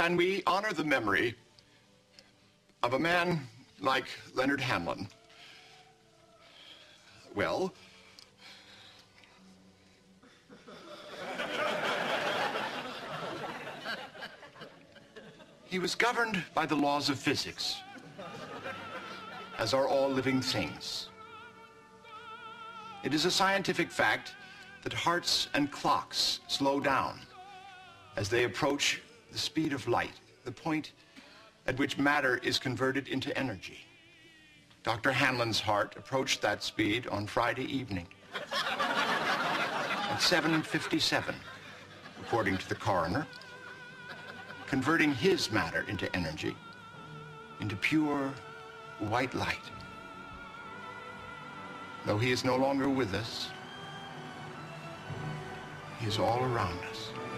can we honor the memory of a man like Leonard Hamlin? Well, he was governed by the laws of physics, as are all living things. It is a scientific fact that hearts and clocks slow down as they approach the speed of light, the point at which matter is converted into energy. Dr. Hanlon's heart approached that speed on Friday evening at 7:57, according to the coroner, converting his matter into energy, into pure white light. Though he is no longer with us, he is all around us.